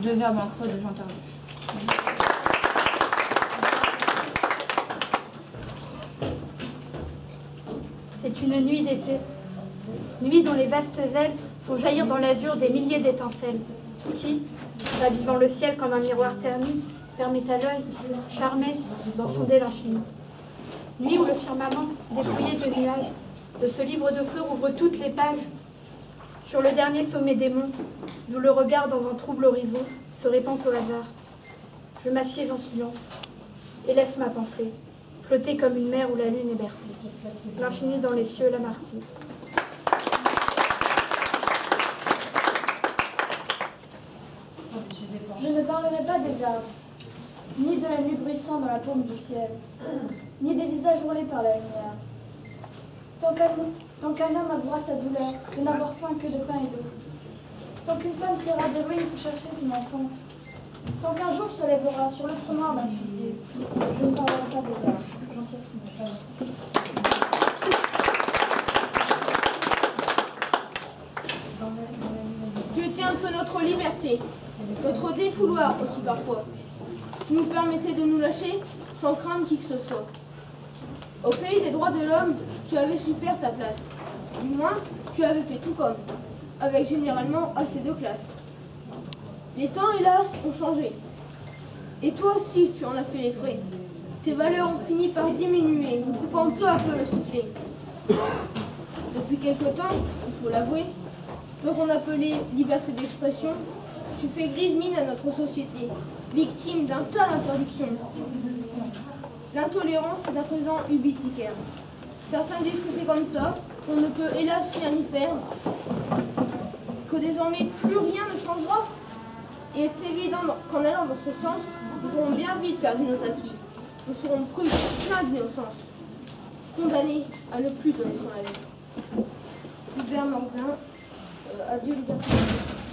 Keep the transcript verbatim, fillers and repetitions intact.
Deux verbes en creux de Jean Tardif. C'est une nuit d'été, nuit dont les vastes ailes font jaillir dans l'azur des milliers d'étincelles, qui, ravivant le ciel comme un miroir terni, permet à l'œil, charmé, d'en sonder l'infini. Nuit où le firmament, dépouillé de nuages, de ce livre de feu rouvre toutes les pages. Sur le dernier sommet des monts, d'où le regard dans un trouble horizon se répand au hasard. Je m'assieds en silence et laisse ma pensée flotter comme une mer où la lune est bercée. L'infini dans les cieux, la martyre. Je ne parlerai pas des arbres, ni de la nuit bruissant dans la paume du ciel, ni des visages roulés par la lumière. Tant qu'un tant qu'un homme avouera sa douleur de n'avoir faim que de pain et d'eau, tant qu'une femme criera de ruines pour chercher son enfant, tant qu'un jour se lèvera sur le front noir d'un fusil, je ne parlerai pas des arbres. Jean-Pierre Simon. Tu étais un peu notre liberté, notre défouloir aussi parfois. Tu nous permettais de nous lâcher sans craindre qui que ce soit. Au pays des droits de l'homme, tu avais su faire ta place. Du moins, tu avais fait tout comme, avec généralement assez de classe. Les temps, hélas, ont changé. Et toi aussi, tu en as fait les frais. Tes valeurs ont fini par diminuer, nous coupant peu à peu le soufflet. Depuis quelque temps, il faut l'avouer, ce qu'on appelait liberté d'expression, tu fais grise mine à notre société, victime d'un tas d'interdictions. L'intolérance est à présent ubiquitaire. Certains disent que c'est comme ça, qu'on ne peut hélas rien y faire, que désormais plus rien ne changera. Il est évident qu'en allant dans ce sens, nous aurons bien vite perdu nos acquis. Nous serons crus pleins d'innocence, condamnés à ne plus donner son avis. Sylvain Morblin, euh, adieu les amis.